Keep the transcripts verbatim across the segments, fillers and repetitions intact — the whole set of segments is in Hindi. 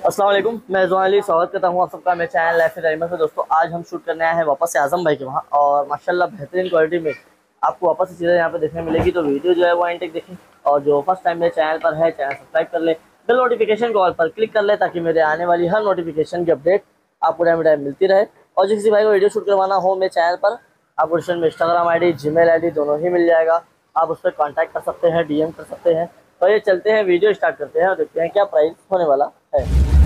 अस्सलाम वालेकुम, मैं ज़ुआन अली स्वागत करता हूँ आप सबका मेरे चैनल लाइफ टाइमर से। दोस्तों आज हम शूट करने आए हैं वापस से आजम भाई के वहाँ, और माशाल्लाह बेहतरीन क्वालिटी में आपको वापस से चीज़ें यहाँ पे देखने मिलेगी। तो वीडियो जो है वो एंड तक देखें, और जो फर्स्ट टाइम मेरे चैनल पर है चैनल सब्सक्राइब कर ले, बेल नोटिफिकेशन कॉल पर क्लिक कर ले ताकि मेरे आने वाली हर नोटिफिकेशन की अपडेट आपको टाइम टाइम मिलती रहे। और जो किसी भाई को वीडियो शूट करवाना हो मेरे चैनल पर, आपको डिस्क्रिप्शन में Instagram I D, Gmail I D दोनों ही मिल जाएगा। आप उस पर कॉन्टैक्ट कर सकते हैं, डी एम कर सकते हैं। तो ये चलते हैं, वीडियो स्टार्ट करते हैं और देखते हैं क्या प्राइस होने वाला है।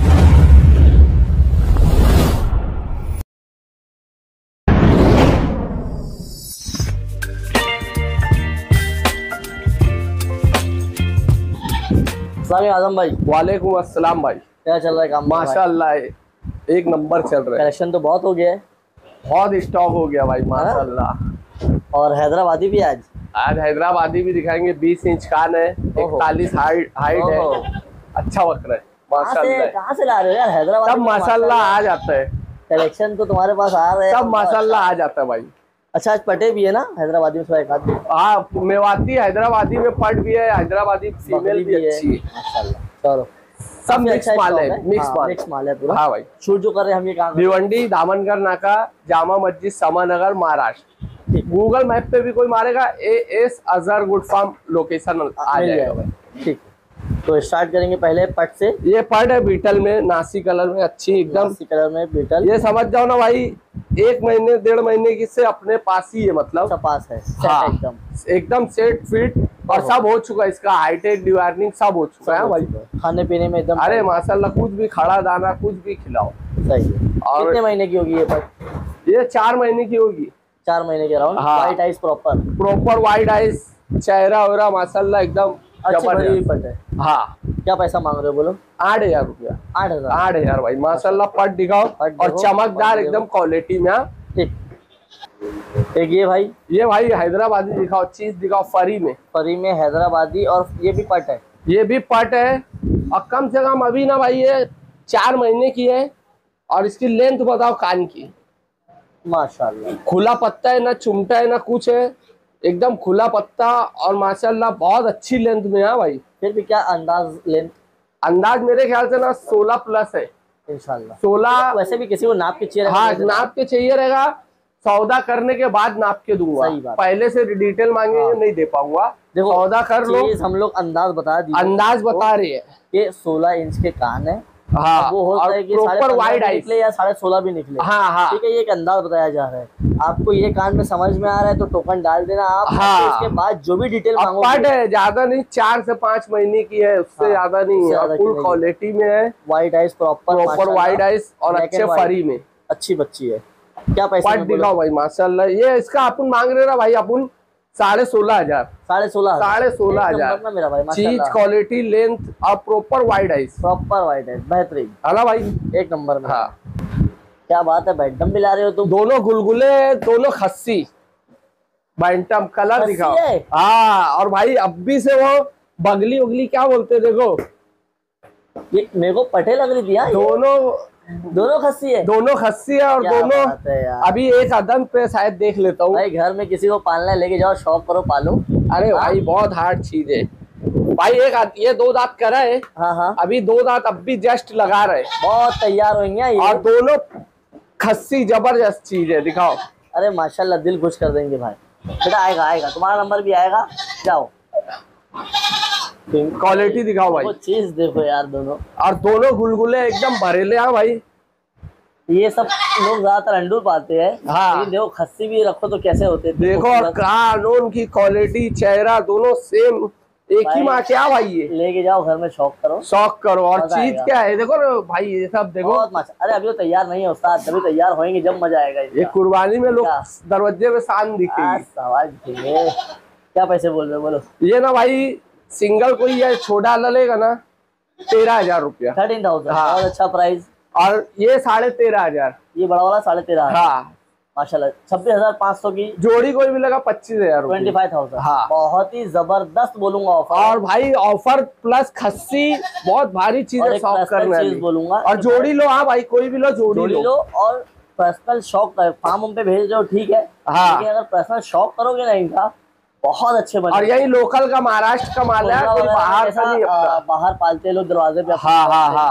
आजम भाई, वालेकुम अस्सलाम भाई। क्या चल रहा है काम? माशाल्लाह एक नंबर चल रहा है। कलेक्शन तो बहुत हो गया है, बहुत स्टॉक हो गया भाई माशाल्लाह। और हैदराबादी भी आज आज हैदराबादी भी दिखाएंगे। बीस इंच कान है, इकतालीस हाइट हाइट है, अच्छा बकरा है माशाल्लाह। कहाँ से ला रहे हो यार हैदराबाद? सब माशाल्लाह आ जाता है, कलेक्शन तो तुम्हारे पास आ रहे हैं सब माशाल्लाह आ जाता है भाई। अच्छा आज पटे भी है ना हैदराबादी में? एक आदमी हाँ, मेवाती हैदराबादी में पट भी है, हैदराबादी फीमेल भी अच्छी है माशाल्लाह। चलो सब मिक्स माल है, मिक्स माल मिक्स माल है पूरा। हाँ भाई, शूट जो कर रहे हैं हम ये काम भिवंडी, दामनगर नाका, जामा मस्जिद, समानगर, महाराष्ट्र। गूगल मैप पे भी कोई मारेगा A S Azhar good farm location आ जाएगा भाई। ठीक, तो स्टार्ट करेंगे पहले पट से। ये पट है बीटल में, नासी कलर में, अच्छी एकदम नासी कलर में बीटल। ये समझ जाओ ना भाई, एक महीने डेढ़ महीने की से अपने पास ही है, मतलब पास है। हाँ, एकदम एकदम सेट फिट और सब हो चुका है। इसका हाईटेक डिवार्निंग सब हो चुका है भाई। खाने पीने में एकदम अरे माशाल्लाह, कुछ भी खड़ा दाना कुछ भी खिलाओ सही है। और कितने महीने की होगी ये पट? ये चार महीने की होगी, चार महीने के राउंड। हाँ। White eyes proper proper white eyes, चेहरा वगैरह माशाल्लाह एकदम जबरदस्त पट है। हाँ, क्या पैसा मांग रहे हो बोलो? आठ हजार रुपया। आठ हजार आठ हजार भाई माशाल्लाह। पट दिखाओ और चमकदार एकदम क्वालिटी में। ठीक, एक ये भाई, ये भाई हैदराबादी दिखाओ, चीज दिखाओ फरी में। फरी में हैदराबादी, और ये भी पट है? ये भी पट है, और कम से कम अभी ना भाई ये चार महीने की है। और इसकी लेंथ बताओ कान की, माशाल्लाह खुला पत्ता है, ना चुमटा है ना कुछ है, एकदम खुला पत्ता और माशाल्लाह बहुत अच्छी लेंथ में है भाई। फिर भी क्या अंदाज लेंथ? अंदाज मेरे ख्याल से ना सोलह प्लस है इंशाल्लाह। सोलह। वैसे भी किसी को नाप के चाहिए? हाँ, नाप के चाहिए रहेगा, सौदा करने के बाद नाप के दूंगा। पहले से डिटेल मांगेंगे हाँ। नहीं दे पाऊंगा। देखो सौदा कर लो, हम लोग अंदाज बता दिए, अंदाज बता रही है कि सोलह इंच के कान है। हाँ, वो हो है कि प्रॉपर वाइड आइस निकले या साढ़े सोलह भी निकले। हाँ हाँ, ठीक है, ये एक अंदाज बताया जा रहा है। आपको ये कान में समझ में आ रहा है तो टोकन डाल देना आप। हाँ, उसके बाद जो भी डिटेल मांगोगे। पट है ज्यादा नहीं, चार से पाँच महीने की है, उससे ज्यादा हाँ, नहीं है। फुल क्वालिटी में है, white eyes proper proper white eyes और अच्छे फरी में, अच्छी बच्ची है। क्या पैसा पट दिखाओ भाई माशाल्लाह। ये इसका अपन मांग रहे ना भाई अपन साढ़े सोलह हजार साढ़े सोलह साढ़े सोलह हजार मेरा भाई। चीज क्वालिटी लेंथ और proper wide eyes, proper wide eyes बेहतरीन है ना भाई, एक नंबर में। हाँ, क्या बात है, बैंटम भी ला रहे हो तुम? दोनों गुलगुले, दोनों खस्सी बैंटम। कलर दिखाओ हाँ। और भाई अभी से वो बगली उगली क्या बोलते देखो, ये मेरे को पटे लग रही थी यार। दोनों दोनों खस्सी है, दोनों खस्सी है। और दोनों है अभी एक अदम पे शायद देख लेता हूँ भाई। घर में किसी को पालना है लेके जाओ, शौक करो पालो। अरे भाई बहुत हार्ड चीज है भाई। एक ये दो दांत करा है हाँ हाँ, अभी दो दांत अब भी जस्ट लगा रहे, बहुत तैयार होंगे ये। और दोनों खस्सी जबरदस्त चीज है, दिखाओ। अरे माशाल्लाह दिल खुश कर देंगे भाई। बेटा आएगा आएगा, तुम्हारा नंबर भी आएगा, जाओ। क्वालिटी दिखाओ भाई, चीज देखो यार दोनों। और दोनों गुलगुले एकदम भरेले हैं भाई। ये सब लोग ज्यादातर अंडूर पाते हैं हाँ। लेकिन देखो खस्सी भी रखो तो कैसे होते हैं देखो, और कान की क्वालिटी, चेहरा दोनों सेम, एक ही माँ क्या भाई। ये लेके जाओ घर में, शौक करो, शौक करो। और चीज क्या है देखो भाई, ये सब देखो। अरे अभी तो तैयार नहीं है उस्ताद, तभी तैयार होंगे जब मजा आएगा। ये कुर्बानी में लोग दरवाजे में शान दिखेगी। क्या पैसे बोल रहे हो बोलो? ये ना भाई सिंगल कोई ये छोटा लेगा ना तेरह हजार रुपया, थर्टीन थाउजेंड बहुत अच्छा प्राइस। और ये साढ़े तेरह हजार, ये बड़ा वाला साढ़े तेरह हाँ माशाल्लाह। छब्बीस हजार पाँच सौ की जोड़ी कोई भी लगा, पच्चीस हजार ट्वेंटी फाइव थाउजेंड हाँ, बहुत ही जबरदस्त बोलूंगा ऑफर। और भाई ऑफर प्लस खस्सी बहुत भारी चीज है, शौक करने वाली बोलूंगा। और जोड़ी लो हाँ भाई, कोई भी लो जोड़ी, जोड़ी लो, लो। और पर्सनल शौक फार्म पे भेज रहे हो ठीक है हाँ, लेकिन अगर पर्सनल शौक करोगे ना इनका बहुत अच्छे बने। और यही लोकल का महाराष्ट्र का माल है, कोई बाहर का नहीं। बाहर पालते लोग दरवाजे पे। हाँ हाँ हाँ,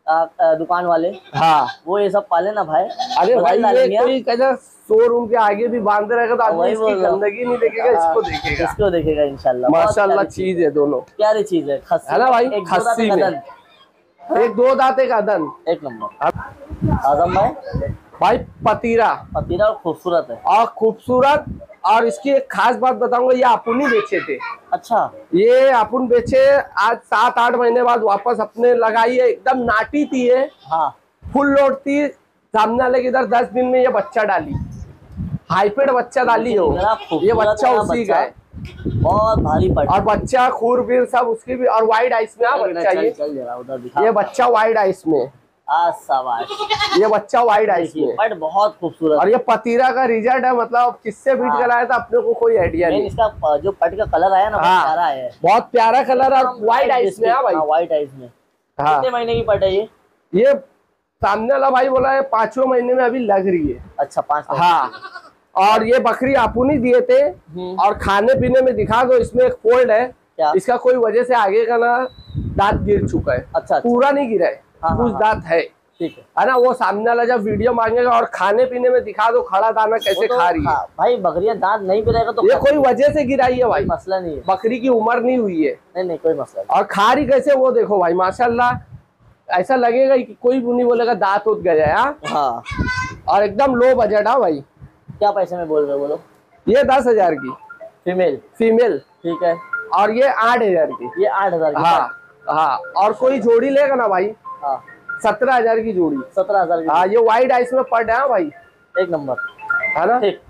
आ, आ, दुकान वाले, हाँ वो ये सब पाले ना भाई। अरे बदल भाई डालेंगे ये कोई कहता शोरूम के आगे भी बांधते रहेगा तो आदमी वही इसकी बोल रहा हूँ। गंदगी नहीं देखेगा, इसको देखेगा। इसको देखेगा इंशाल्लाह। बहुत माशाल्लाह प्यारी चीज है दोनों, प्यारी चीज है। खस्सी है ना भाई? एक दो दांत खस्सी का में दंत, एक दो दांत एक अदन। एक नंबर। आजम भाई भाई पतीरा पतीला और खूबसूरत है। और खूबसूरत, और इसकी एक खास बात बताऊंगा, ये अपन ही बेचे थे। अच्छा, ये अपन बेचे आज सात आठ महीने बाद वापस अपने लगाई है, एकदम नाटी थी ये, हाँ फुल लोड थी। सामने वाले के इधर दस दिन में ये बच्चा डाली, हाइपेड बच्चा डाली हो। ये बच्चा उसी का है, बहुत भारी पड़। और बच्चा खूर बीर सब उसकी भी, और वाइड आइस में। बच्चा ये चल जरा उधर दिखा। ये बच्चा वाइड आइस में, आ, शाबाश। ये बच्चा वाइड आइस में, बट बहुत खूबसूरत। और ये पतीरा का रिजल्ट है, मतलब किससे बीट हाँ। कराया था अपने को कोई आइडिया नहीं। इसका जो पट का कलर आया ना, बहुत हाँ, प्यारा है, बहुत प्यारा कलर, और वाइड आइस में है भाई। व्हाइट आइस में। हाँ, कितने महीने की पट है ये? ये सामने वाला भाई बोला है पांचवें महीने में अभी लग रही है। अच्छा, पाँच। हाँ, और ये बकरी आपू नहीं दिए थे। और खाने पीने में दिखा दो, इसमें एक फोल्ड है, क्या? इसका कोई वजह से आगे का ना दांत गिर चुका है। अच्छा, पूरा नहीं गिरा है, हाँ, कुछ हाँ, दांत है, ठीक है, है ना? वो सामने वाला जब वीडियो मांगेगा, और खाने पीने में दिखा दो खड़ा दाना कैसे तो, खा रही है। हाँ, भाई बकरियां दांत नहीं पिलाएगा तो ये कोई वजह से गिराई है भाई, मसला नहीं है। बकरी की उम्र नहीं हुई है। नहीं नहीं, कोई मसला नहीं। और खा रही कैसे वो देखो भाई, माशाल्लाह, ऐसा लगेगा कि कोई भी नहीं बोलेगा दांत उत गया। हाँ, और एकदम लो बजट है भाई। क्या पैसे में बोल रहे हो बोलो? ये दस हजार की फीमेल, फीमेल, ठीक है। और ये आठ हजार की। ये आठ हजार की। हाँ हाँ, और कोई जोड़ी लेगा ना भाई, हाँ, सत्रह हजार की जोड़ी। सत्रह हजार की। हाँ, ये वाइड आइस में पड़ है भाई, एक नंबर, है ना? ठीक।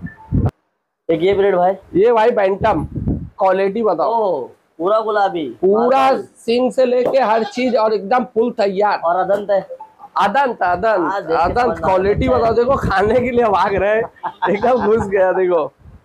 एक ये ब्रेड भाई, ये भाई बैंटम, क्वालिटी बताओ। ओह, पूरा गुलाबी, पूरा सिंग से लेके हर चीज, और एकदम फुल तैयार। और अदंत है। अदंत हाँ, अदंत देख के अदंत समझ में क्वालिटी आता है। बताओ। देखो खाने के लिए भाग रहे, एकदम घुस गया देखो।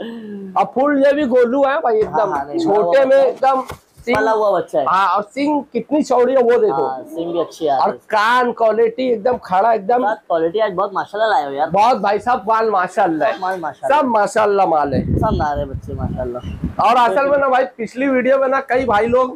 अब फुल ये भी गोलू है भाई, हाँ, एकदम हाँ, नहीं, छोटे वो में बच्चा है। एकदम सिंग। पला हुआ बच्चा है। हाँ, और सिंग कितनी चौड़ी है वो देखो। हाँ, सिंग भी अच्छी है। और कान क्वालिटी एकदम खड़ा, एकदम क्वालिटी आज बहुत माशाल्लाह लाए हो यार। बहुत भाई, सब माल माशाल्लाह है, माल माशाल्लाह, सब माशाल्लाह माल है। पसंद आ रहे बच्चे माशाल्लाह। और असल में ना भाई, पिछली वीडियो में ना कई भाई लोग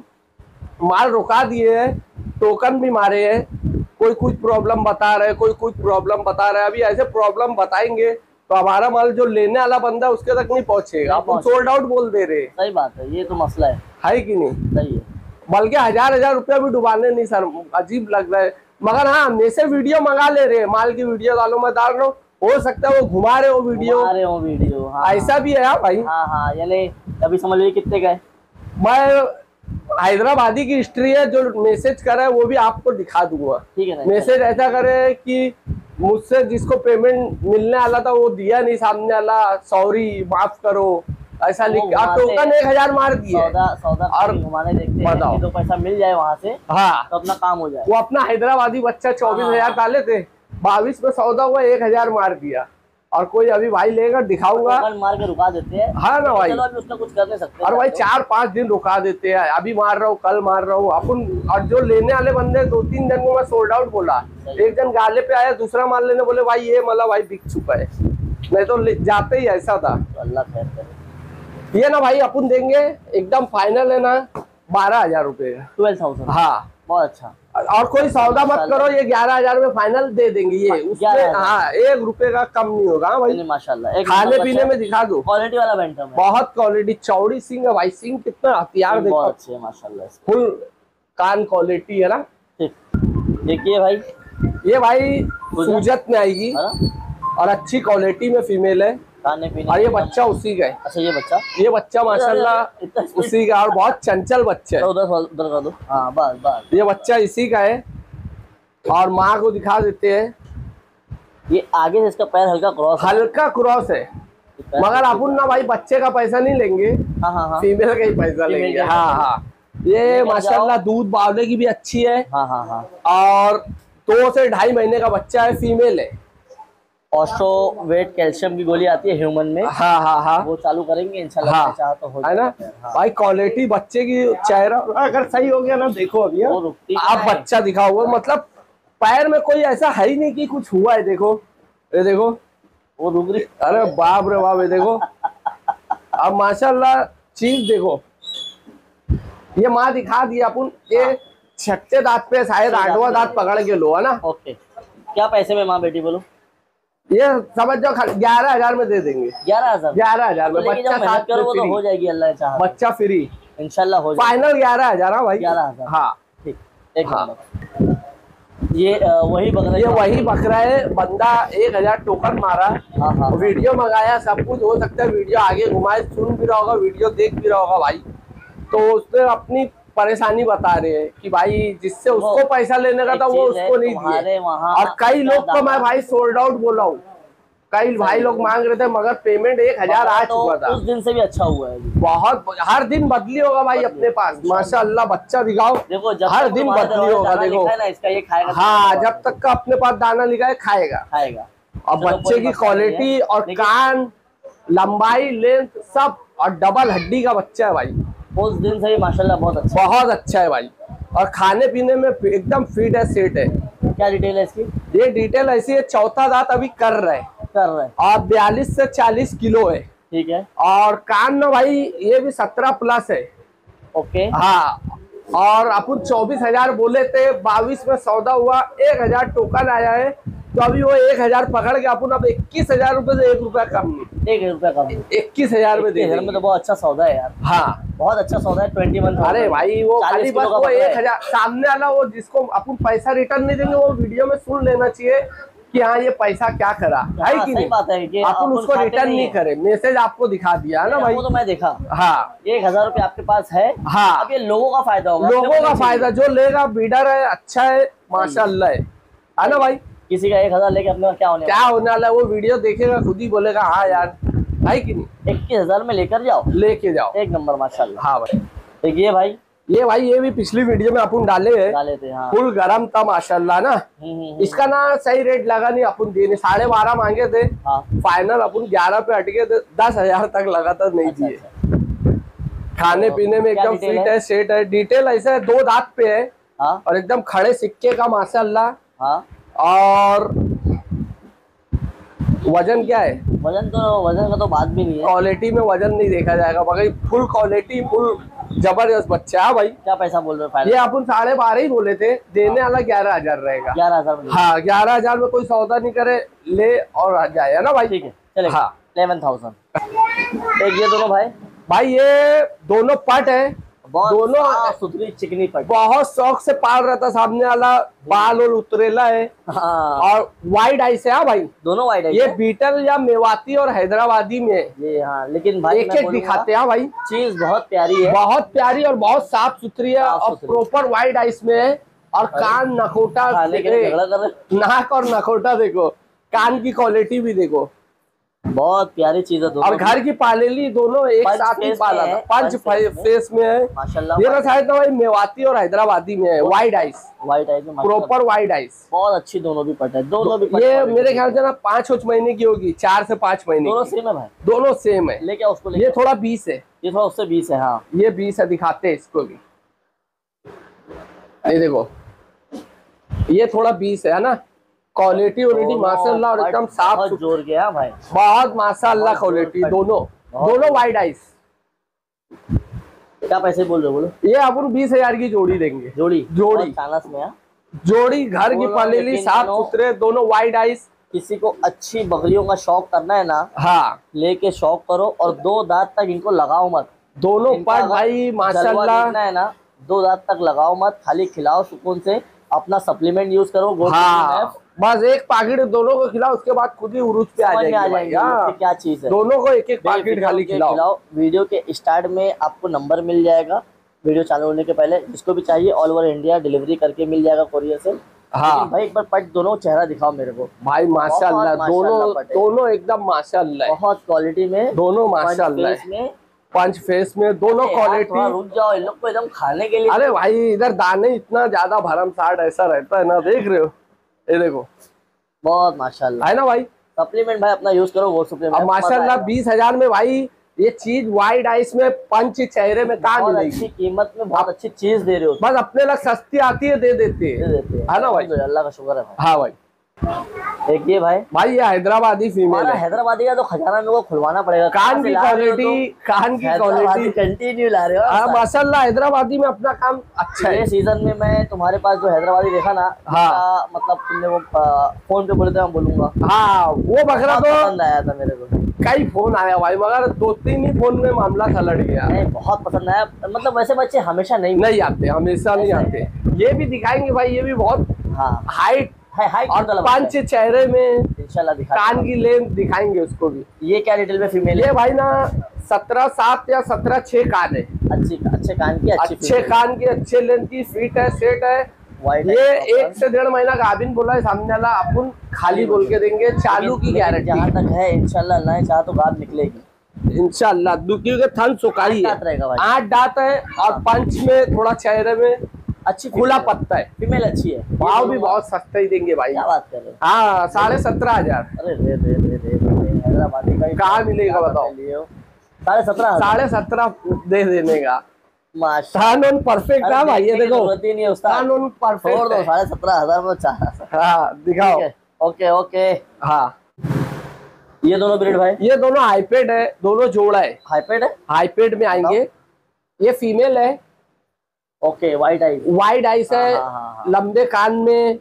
माल रुका दिए हैं, टोकन भी मारे हैं, कोई कुछ प्रॉब्लम बता रहे, कोई कुछ प्रॉब्लम बता रहे। अभी ऐसे प्रॉब्लम बताएंगे तो हमारा माल जो लेने वाला बंदा उसके तक नहीं पहुंचेगा। अपन सोल्ड आउट बोल दे रहे। सही बात है, ये तो मसला है। है कि नहीं? सही है। बल्कि हजार हजार रुपया भी डुबाने नहीं सर, अजीब लग रहा है। मगर हाँ, मेरे से वीडियो मंगा ले रहे, माल की वीडियो डालो, मैं डाल रहा हूँ, हो सकता है वो घुमा रहे हो वीडियो, घुमा रहे हो वीडियो। हाँ, ऐसा भी है यार भाई। हाँ हाँ, यानी अभी समझ लीजिए कितने का है। मैं हैदराबादी की हिस्ट्री है, जो मैसेज करे है वो भी आपको दिखा दूंगा। ठीक है ना? मैसेज ऐसा करे कि मुझसे जिसको पेमेंट मिलने वाला था वो दिया नहीं, सामने वाला सॉरी माफ करो, ऐसा लिख। और टोकन एक हजार मार दिए। सौदा सौदा और घुमाने देखते हैं बताओ। कि तो पैसा मिल जाए वहाँ से, हाँ, तो अपना काम हो जाए। वो अपना हैदराबादी बच्चा चौबीस हजार डाले थे, बाईस में सौदा हुआ, एक हजार मार दिया। और कोई अभी भाई लेगा, दिखाऊंगा। टोकन मार के रुका देते हैं। हाँ ना भाई, चलो अभी उसका कुछ कर नहीं सकते। और भाई चार पांच दिन रुका देते हैं, अभी मार रहा हूँ, कल मार रहा हूँ अपन। और जो लेने वाले बंदे, दो तीन दिन को मैं सोल्ड आउट बोला, एक जन गाले पे आया, दूसरा माल लेने बोले भाई ये मतलब भाई बिक चुका है, नहीं तो जाते ही ऐसा था। अल्लाह खैर करे। ये ना भाई अपन देंगे एकदम फाइनल है ना, बारह हजार रुपए का। ट्वेल्व थाउजेंड हाँ, बहुत अच्छा। और कोई सौदा मत करो, ये ग्यारह हजार में फाइनल दे देंगे ये, उसमें हाँ एक रुपए का कम नहीं होगा। हाँ भाई, माशाल्लाह, खाने पीने में दिखा दो, क्वालिटी वाला बैंटम है, बहुत क्वालिटी, चौड़ी सिंग है भाई, सिंग कितना हथियार देखो, बहुत अच्छे है माशाल्लाह। फुल कान क्वालिटी है ना। ठीक, देखिए भाई, ये भाई सूजत में आएगी, और अच्छी क्वालिटी में फीमेल है, खाने पीने। और ये बच्चा उसी का है। अच्छा, ये बच्चा ये बच्चा माशाल्लाह उसी का, और बहुत चंचल बच्चा है। उधर उधर कर दो। हाँ, बस बस, ये बच्चा इसी का है, और माँ को दिखा देते हैं। ये आगे से इसका पैर हल्का क्रॉस है। हल्का क्रॉस है, मगर अपन ना भाई बच्चे का पैसा नहीं लेंगे, हाँ हाँ हाँ, फीमेल का ही पैसा फीमेल लेंगे। का हाँ हाँ, ये माशाल्लाह दूध बावले की भी अच्छी है, हाँ हाँ हाँ, और दो से ढाई महीने का बच्चा है, फीमेल है। ऑस्ट्रो वेट कैल्शियम की गोली आती है ह्यूमन में, हाँ हाँ हाँ, वो चालू करेंगे इंशाल्लाह। हाँ, चाह तो हो है ना हाँ। भाई, क्वालिटी बच्चे की, चेहरा अगर सही हो गया ना, देखो अभी वो रुकती आप है। बच्चा दिखा हुआ, मतलब पैर में कोई ऐसा है ही नहीं कि कुछ हुआ है। देखो ये देखो, वो रुक रही। अरे बाप रे बाप, ये देखो। अब माशाल्लाह चीज देखो, ये माँ दिखा दी अपन। ये छठे दांत पे शायद आठवां दांत पकड़ के लो, है ना। ओके, क्या पैसे में माँ बेटी बोलो? ये समझ जाओ ग्यारह हजार में दे देंगे। ग्यारह हजार ग्यारह हजार में बच्चा साथ करो वो तो हो जाएगी, अल्लाह चाहे बच्चा फ्री इंशाल्लाह हो जाएगा। फाइनल ग्यारह हजार। हाँ भाई, ग्यारह हजार हाँ ठीक, एक हाँ। नंबर। ये आ, वही बकरा, ये वही बकरा है। बंदा एक हजार टोकन मारा, हाँ हाँ, वीडियो मंगाया, सब कुछ हो सकता है वीडियो आगे घुमाए, सुन भी रहा होगा, वीडियो देख भी रहा होगा भाई। तो उसने अपनी परेशानी बता रहे हैं कि भाई जिससे उसको पैसा लेने का था वो उसको नहीं दिए। और कई लोग को मैं भाई सोल्ड आउट बोला हूँ, कई भाई लोग मांग रहे थे मगर पेमेंट एक हजार आ चुका था। उस दिन से भी अच्छा हुआ है, बहुत हर दिन बदली होगा भाई अपने पास। माशाअल्लाह बच्चा दिखाओ, देखो जब हर दिन बदली होगा। देखो ना इसका ये खाएगा, हाँ जब तक का अपने पास दाना लिखा है खाएगा खाएगा। और बच्चे की क्वालिटी और कान लंबाई लेंथ सब, और डबल हड्डी का बच्चा है भाई। उस दिन से ही माशाल्लाह बहुत अच्छा बहुत अच्छा है भाई। और खाने पीने में एकदम फिट है, सेट है। क्या डिटेल है इसकी? ये डिटेल ऐसी है, चौथा दांत अभी कर रहे हैं कर रहे हैं और बयालीस से चालीस किलो है। ठीक है। और कान में भाई ये भी सत्रह प्लस है। ओके हाँ, और अपन चौबीस हजार बोले थे, बाईस में सौदा हुआ, एक हजार टोकन आया है, तो अभी वो एक हजार पकड़ के अपन अब इक्कीस हजार रुपए से एक रुपया कम नहीं, एक रुपया कम, इक्कीस हजार में दे में तो बहुत अच्छा सौदा है यार। हाँ बहुत अच्छा सौदा है, ट्वेंटी वन। अरे भाई वो खाली बस वो एक हजार सामने वाला, वो जिसको अपन पैसा रिटर्न नहीं देंगे वो वीडियो में सुन लेना चाहिए कि हाँ ये पैसा क्या करा है कि नहीं। बात है कि अपन उसको रिटर्न नहीं करे, मैसेज आपको दिखा दिया है ना भाई। वो तो मैं देखा। हाँ एक हजार रुपये आपके पास है। हाँ, अब ये लोगों का फायदा होगा, लोगों का फायदा, जो लेगा बीडर है, अच्छा है, माशाल्लाह है, है ना भाई। किसी का एक हजार लेके अपने क्या होने क्या होने वाला है, वो वीडियो देखेगा खुद ही बोलेगा हाँ यार है कि नहीं। इक्कीस हजार में लेकर जाओ, लेके जाओ, एक नंबर माशाल्लाह। हाँ भाई। देखिए भाई, ये भाई ये भी पिछली वीडियो में अपन डाले हैं, डाले थे हाँ। फुल गरम था माशाल्लाह ना। इसका ना सही रेट लगा नहीं, अपन देने साढ़े बारह मांगे थे, हाँ। फाइनल अपन ग्यारह पे अटके थे, दस हजार तक लगा था, नहीं दिए। अच्छा, अच्छा। खाने तो पीने में एकदम फिट है, सेट है। डिटेल ऐसा है, दो दांत पे है, हाँ। और एकदम खड़े सिक्के का माशाल्लाह, हाँ। और वजन क्या है? वजन तो वजन का तो बात भी नहीं है, क्वालिटी में वजन नहीं देखा जाएगा, मगर फुल क्वालिटी, फुल जबरदस्त बच्चा है भाई। क्या पैसा बोल रहे हो? ये अपन साढ़े बारह ही बोले थे, देने वाला ग्यारह हजार रहेगा। ग्यारह हजार हाँ, ग्यारह हजार में कोई सौदा नहीं करे, ले और आ जाए, है ना भाई। ठीक है चले, हाँ इलेवन थाउजेंड। एक ये दोनों भाई, भाई ये दोनों पट है, दोनों सुथरी चिकनी पट, बहुत शौक से पाल रहा था सामने वाला, बाल और उतरेला है, हाँ। और वाइड आइस है। हाँ भाई, दोनों वाइड आइस। ये बीटल या मेवाती और हैदराबादी में ये, हाँ। लेकिन भाई एक एक दिखाते हैं भाई, चीज बहुत प्यारी है, बहुत प्यारी और बहुत साफ सुथरी है, और प्रॉपर वाइड आइस में है। और कान नखोटा, नाक और नखोटा देखो, कान की क्वालिटी भी देखो, बहुत प्यारी चीज है। और घर की पालेली दोनों एक साथ ही पाला था, पंच फेस में है माशाल्लाह। ये शायद भाई मेवाती और हैदराबादी में है, wide eyes, wide eyes proper wide eyes, बहुत अच्छी दोनों भी पट है, दोनों भी पट। ये मेरे ख्याल से ना पाँच कुछ महीने की होगी, चार से पाँच महीने। दोनों सेम है भाई, दोनों सेम है। लेके उसको ले, ये थोड़ा बीस है, ये थोड़ा उससे बीस है, हाँ ये बीस है, दिखाते हैं इसको भी। ये देखो, ये थोड़ा बीस है ना, क्वालिटी ऑलरेडी माशाल्लाह, और एकदम साफ जोर गया भाई, बहुत माशाल्लाह क्वालिटी, दोनों दोनों वाइड आइस। क्या पैसे बोल रहे हो बोलो? ये अपन बीस हजार की जोड़ी देंगे, जोड़ी जोड़ी में, जोड़ी घर की पालेली, साफ सुथरे, दोनों वाइड आइस। किसी को अच्छी बकरियों का शौक करना है ना, हाँ लेके शौक करो, और दो दांत तक इनको लगाओ मत, दोनों पट भाई माशाल्लाह है ना, दो दांत तक लगाओ मत, खाली खिलाओ सुकून से, अपना सप्लीमेंट यूज करो, हाँ। बस एक पैकेट दोनों को खिलाओ, उसके बाद खुद ही उरूज पे आ जाएगी, आ जाएगी क्या चीज है। दोनों को एक एक पैकेट खाली खिलाओ। खिलाओ। वीडियो के स्टार्ट में आपको नंबर मिल जाएगा, वीडियो चालू होने के पहले, जिसको भी चाहिए ऑल ओवर इंडिया डिलीवरी करके मिल जाएगा कोरियर से। हाँ भाई, एक बार पट दोनों चेहरा दिखाओ मेरे को भाई, माशाल्लाह दोनों दोनों एकदम माशाल्लाह, बहुत क्वालिटी में दोनों माशाल्लाह में, पंच फेस में दोनों क्वालिटी। रुक जाओ, इन लोग को एकदम खाने के लिए। अरे भाई इधर दाने इतना ज्यादा भरम साठ ऐसा रहता है ना, देख रहे हो, ये देखो बहुत माशाल्लाह है ना भाई। सप्लीमेंट भाई अपना यूज करो, वो सप्लीमेंट माशाल्लाह। बीस हजार में भाई ये चीज वाइड आइस में, पंच चेहरे में कहाँ मिलेगी, अच्छी कीमत में बहुत अच्छी चीज दे रहे हो, बस अपने लग सस्ती आती है, दे देते हैं, है ना भाई। अल्लाह का शुक्र है भाई। हाँ भाई, एक ये भाई भाई ये हैदराबादी फीमेल हमारा है। हैदराबादी का तो खजाना मेरे को खुलवाना पड़ेगा। कान की क्वालिटी, कान की क्वालिटी कंटिन्यू ला रहे हो हाँ आप। माशाल्लाह, हैदराबादी में अपना काम अच्छा ये है। सीजन में मैं तुम्हारे पास जो हैदराबादी देखा ना, हाँ। जिसका मतलब तुमने वो आ, फोन पे बोले थे, मैं बोलूंगा हाँ वो बकरा बहुत तो पसंद आया था मेरे को। कई फोन आया भाई, मगर दो तीन ही फोन में मामला था लड़ गया। नहीं बहुत पसंद आया, मतलब वैसे बच्चे हमेशा नहीं नहीं आते, हमेशा नहीं ऐसा आते। ये भी दिखाएंगे भाई, ये भी बहुत हाँ हाइट है, हाइट और पांच छह चेहरे में, इंशाल्लाह दिखा। कान की लेंथ दिखाएंगे उसको भी। ये क्या डिटेल में फीमेल ये है? भाई ना सत्रह सात या सत्रह छह कान है, अच्छी अच्छे कान की, अच्छी अच्छे कान की, अच्छे लेंथ की, फिट है, सेट है। White ये है, एक से डेढ़ महीना गाभिन बोला है सामने वाला, अपन खाली बोल के देंगे, चालू की गारंटी जहाँ तक है इंशाल्लाह अल्लाह ने चाहा तो गाभ निकलेगी इंशाल्लाह। क्योंकि थन सुखाई आठ है, दांत रहेगा भाई। आठ दांत है और पंच में थोड़ा चेहरे में अच्छी खुला female है। पत्ता है। फीमेल अच्छी है। भाव भी बहुत सस्ते ही देंगे भाई। क्या बात कर रहे हो? हाँ साढ़े सत्रह हजार। अरे रे रे रे रे रे, हैदराबादी का ही कहाँ मिलेगा बताओ? साढ़े सत्रह हजार। साढ़े सत्रह दे देने का माशा कानून परफेक्ट है भाई, ये देखो जरूरत ही नहीं है उस्ताद, कानून छोड़ परफेक्ट दो। है। साढ़े सत्रह हजार में चाह। हाँ दिखाओ। Okay okay. हाँ ये दोनों ब्रीड भाई, ये दोनों हाईपेड है, दोनों जोड़ा है, हाईपेड है। हाईपेड में आएंगे। ये फीमेल है, okay white eye. Wide eyes है, हाँ, हाँ, हाँ। लंबे कान में,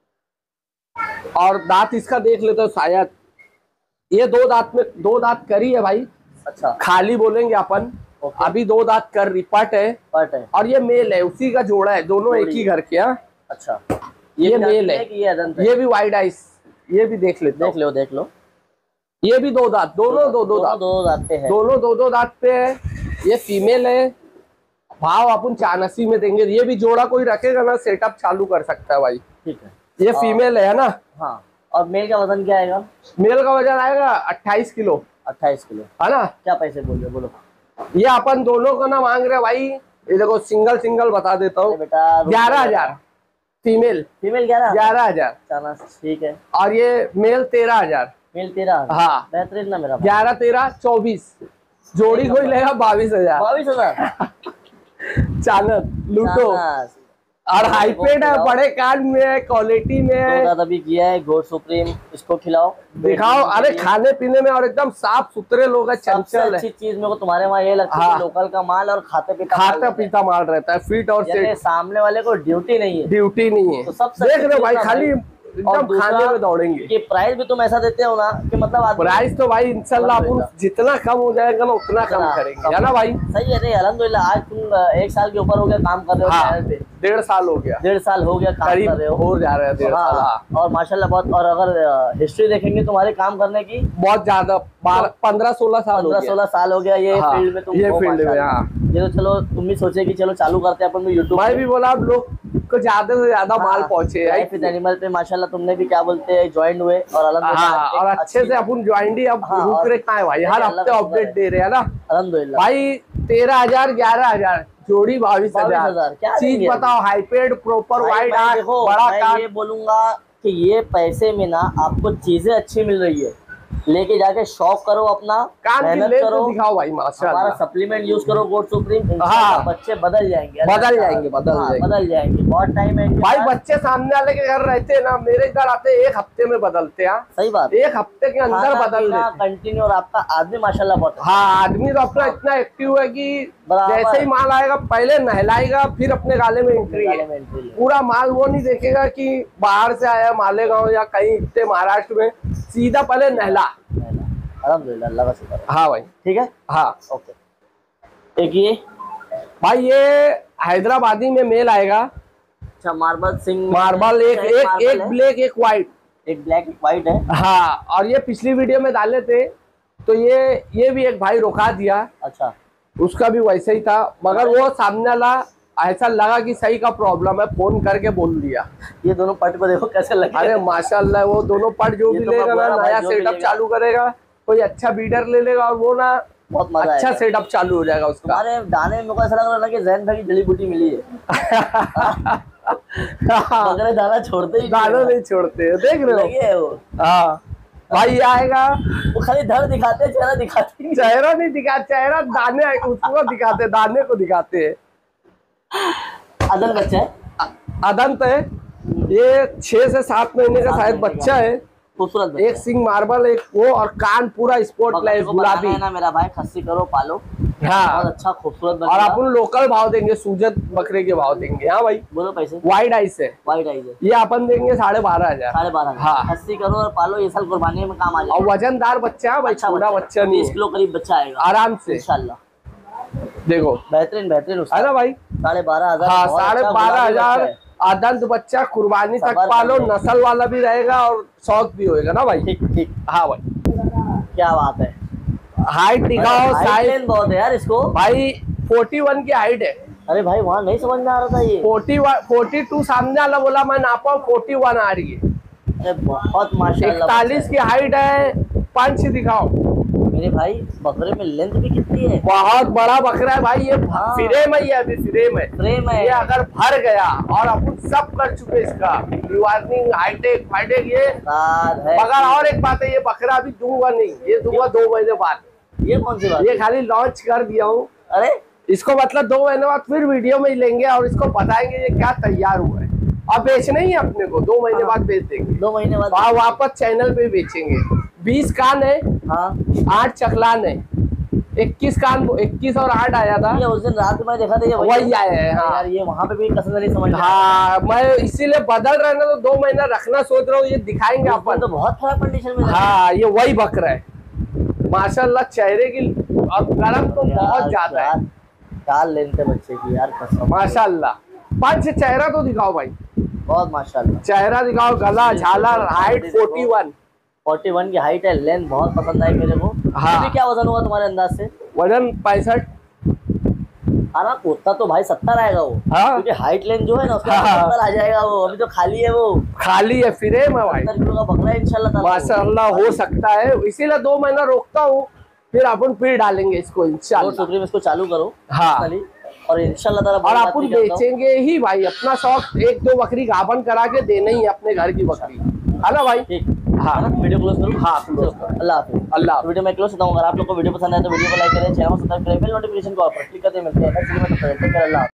और दांत इसका देख लेते हो शायद, ये दो दांत में, दो दांत करी है भाई, अच्छा खाली बोलेंगे अपन। ओके। अभी दो दांत कर रही, पट है, पट है। और ये मेल है, उसी का जोड़ा है, दोनों एक ही घर के। हाँ अच्छा ये भी मेल दांत है, कि ये अदंत है? ये भी वाइड आइस, ये भी देख लेते देख हो। लो देख लो। ये भी दो दांत, दोनों दो दो दांत, दो दांत पे है। दोनों दो दो दांत पे है। ये फीमेल है, भाव अपन चानसी में देंगे। ये भी जोड़ा कोई रखेगा ना, सेटअप चालू कर सकता है भाई। ठीक है। ये फीमेल है ना। हाँ और मेल का वजन क्या आएगा? मेल का वजन आएगा अट्ठाईस किलो, अट्ठाईस किलो। है ना। क्या पैसे बोल रहे बोलो? ये अपन दोनों का ना मांग रहे भाई, ये देखो सिंगल सिंगल बता देता हूँ, बेटा ग्यारह हजार फीमेल, फीमेल ग्यारह ग्यारह हजार चना ठीक है। और ये मेल तेरह हजार। मेल तेरह। हाँ बेहतरीन ना मेरा। ग्यारह तेरह चौबीस, जोड़ी कोई लेगा बाईस हजार। बाईस हजार चानक लूटो। और हाईपेड है, बड़े कान में है, क्वालिटी में है। अभी किया है गोड सुप्रीम, इसको खिलाओ दिखाओ। अरे खाने पीने में और एकदम साफ सुथरे लोग है, सबसे चंचल अच्छी है। चीज मेरे को तुम्हारे वहाँ ये लगता है हाँ। कि लोकल का माल और खाते पीता खाता पीता माल रहता है, फिट और यानी सेट, सामने वाले को ड्यूटी नहीं है। ड्यूटी नहीं है। तो सबसे देख अच्छी रहे हो भाई, चीज ना खाली भाई। और एकदम दूसरा खाने में दौड़ेंगे। कि प्राइस भी तुम ऐसा देते हो ना कि मतलब आदमी- प्राइस तो भाई इंशाल्लाह अपन जितना कम हो जाएगा ना उतना कम हाँ, करेंगे, है ना भाई। सही है। नहीं अल्हम्दुलिल्लाह, आज तुम एक साल के ऊपर हो गया काम कर रहे हो हाँ, चैनल पे। डेढ़ साल हो गया, डेढ़ साल हो गया काम करीब कर रहे हो। हो जा रहा है डेढ़ साल। हाँ, हाँ। और माशाल्लाह बहुत। और अगर हिस्ट्री देखेंगे तुम्हारे काम करने की, बहुत ज्यादा, पंद्रह सोलह साल हो पंद्रह गया। सोलह साल हो गया ये हाँ, फील्ड में तुम ये हो फील्ड में। माशाल्लाह। हाँ ये तो चलो तुम भी सोचे कि चलो चालू करते हैं अपन भी यूट्यूब। मैं भी बोला अब लोग को ज्यादा से ज्यादा माल पहुंचे। लाइफ विद एनिमल पे माशाल्लाह तुमने भी क्या बोलते हैं ज्वाइन हुए और अल्हम्दुलिल्लाह हाँ, और अच्छे से अपन ज्वाइंटी अब हाँ, रुक और- रहे कहाँ है भाई, हर अल्लाह हफ्ते का शुक्र अपडेट है। दे रहे हैं ना अल्हम्दुलिल्लाह। भाई। तेरह हजार ग्यारह हजार जोड़ी बाईस बाईस हजार, हजार क्या चीज देंगे बताओ। हाईपेड प्रॉपर भाई वाइड मैं आंख, देखो, बड़ा मैं कान। ये बोलूंगा कि ये पैसे में ना आपको चीजें अच्छी मिल रही है, लेके जाके शौक करो अपना, कान की मेहनत लेंथ करो, दिखाओ भाई हमारा माशाल्लाह। सप्लीमेंट यूज करो गोड सुप्रीम। हाँ। बच्चे बदल जाएंगे, बदल जाएंगे, बदल हाँ, जाएंगे। बदल जाएंगे। बहुत टाइम है इनके भाई पास। बच्चे सामने वाले के घर रहते हैं ना, मेरे इधर आते एक हफ्ते में बदलते हैं। सही बात। एक हफ्ते के अंदर बदल देते। कंटिन्यू। और आपका आदमी माशाल्लाह बहुत है। हाँ आदमी तो अपना इतना एक्टिव है कि बराबर। जैसे ही माल आएगा पहले नहलाएगा, फिर अपने गाले में एंट्री है। गाले में entry है। पूरा माल वो नहीं देखेगा कि बाहर से आया मालेगांव या कहीं इतने महाराष्ट्र में, सीधा पहले नहला। अल्हम्दुलिल्लाह, अल्लाह का शुक्र है। हाँ भाई। ठीक है। हाँ ओके। एक ये भाई, ये हैदराबादी में मेल आएगा। अच्छा मार्बल सिंह मार्बल, एक एक मार्बल एक है। ब्लैक एक व्हाइट। एक ब्लैक एक व्हाइट है। हाँ, और ये पिछली वीडियो में डाले थे, तो ये ये भी एक भाई रुका दिया, अच्छा उसका भी वैसे ही था, मगर वो सामने वाला ऐसा लगा कि सही का प्रॉब्लम है, फोन करके बोल दिया। ये दोनों पट को देखो कैसे लगे। अरे माशाल्लाह, वो दोनों पट जो ये भी तो लेगा मैं बोल ना, रहा भाई, नया जो भी सेटअप लेगा। चालू करेगा, कोई अच्छा बीडर ले लेगा और वो ना बहुत मजा अच्छा आएगा। सेटअप चालू हो जाएगा उसका। हमारे दाने में मेरे को ऐसा लग रहा था कि जैन भाई की जड़ी बूटी मिली है। मगर दाना छोड़ते ही दाना नहीं छोड़ते, देख रहे हो। लगे है वो। हाँ भाई, ये आएगा। वो खाली धड़ दिखाते हैं, चेहरा दिखाते नहीं। चेहरा नहीं दिखा, चेहरा दाने उसको दिखाते, दाने को दिखाते हैं। अदन बच्चा है। अदंत है, ये छह से सात महीने का शायद बच्चा है। खूबसूरत एक सिंग मार्बल, एक वो, और कान पूरा स्पॉट लाइट गुलाबी है ना मेरा भाई, खस्सी करो पालो। हाँ, बहुत अच्छा खूबसूरत। और अपन लोकल भाव देंगे, सूजत बकरे के भाव देंगे। हाँ भाई, बोलो पैसे। वाइट आइस है, वाइट आइज है, ये अपन देंगे साढ़े बारह हजार साढ़े बारह। हाँ, खस्सी करो और पालो, ये साल कुर्बानी में काम आ जाएगा। और वजनदार बच्चा है भाई, छोटा बच्चा नहीं बीस किलो करीब बच्चा आएगा आराम से इंशाल्लाह। देखो बेहतरीन बेहतरीन है ना भाई। साढ़े बारह हजार। हाँ, साढ़े बारह हजार आदंत बच्चा, कुर्बानी तक पालो, नस्ल वाला भी रहेगा और शौक भी होएगा ना भाई। ठीक ठीक। हाँ भाई, क्या बात है। हाइट दिखाओ, साइज बहुत है यार इसको भाई, इकतालीस की हाइट है। अरे भाई वहाँ नहीं समझ में आ रहा था ये। इकतालीस बयालीस सामने वाला बोला, मैं नापा इकतालीस आ रही है। अरे बहुत माशाल्लाह। इकतालीस की हाइट है। पंच दिखाओ मेरे भाई, बकरे में लेंथ भी कितनी है। बहुत बड़ा बकरा है भाई, ये हाँ। फ्रेम है, ये अभी फ्रेम है। फ्रेम है ये अगर भर गया, और अपन सब कर चुके इसका रिवार्निंग, हाईटेक फाइटेक, ये है। मगर और एक बात है, ये बकरा अभी दूंगा नहीं, ये दूंगा दो महीने बाद। ये कौन सी बात? ये खाली लॉन्च कर दिया हूँ। अरे इसको मतलब दो महीने बाद फिर वीडियो में ही लेंगे और इसको बताएंगे ये क्या तैयार हुआ है। अब बेचना ही है अपने को, दो महीने बाद बेच देंगे। दो महीने बाद वहाँ वापस चैनल पे बेचेंगे। बीस कान है, हाँ, आठ चकलान है, इक्कीस कान, इक्कीस और आठ आया था। ये उस दिन रात में देखा था, ये वही आया है। हाँ यार, ये वहाँ पे भी कसम नहीं समझ। हाँ, मैं इसीलिए बदल रहे ना, तो दो महीना रखना सोच रहा हूँ, ये दिखाएंगे अपन। तो बहुत खराब कंडीशन में। हाँ, ये वही बकरा है माशाल्लाह, चेहरे की और गरम तो बहुत ज्यादा है। क्या लेंथ है बच्चे की यार, कसम माशाल्लाह। पंच चेहरा तो दिखाओ भाई, बहुत माशाल्लाह। चेहरा दिखाओ, गला, झालर, हाइट इकतालीस इकतालीस की हाइट है, लेंथ बहुत पसंद आई मेरे को। हाँ। अभी क्या वजन होगा तुम्हारे अंदाज से? वजन पैंसठ। अरे कुत्ता तो भाई सत्तर आएगा वो। हाँ। क्योंकि हाइट लेंथ जो है ना, उसका हाँ। सत्तर आ जाएगा वो। अभी तो खाली है वो, खाली है, फ्रेम है भाई। सत्तर किलो का बकरा है इंशाल्लाह ताला। माशाल्लाह हो सकता है, इसीलिए दो महीना रोकता हूँ, फिर अपन फिर डालेंगे इसको इंशाल्लाह। सुप्रीम इसको चालू करो। हाँ। और इंशाल्लाह ताला और अपन बेचेंगे ही भाई, अपना शौक एक दो बकरी गाभन करा के देना ही अपने घर की बकरी, है ना भाई। ठीक। हाँ, वीडियो क्लोज करो। हाँ, close करो। अल्लाह हाफिज़। अल्लाह। वीडियो में क्लोज करता हूँ। अगर आप लोग को वीडियो पसंद आए तो वीडियो को लाइक करें, चैनल को सब्सक्राइब करें, बेल नोटिफिकेशन को ऑफ कर क्लिक करते मिलते हैं नेक्स्ट वीडियो में। तब तक के लिए अल्लाह।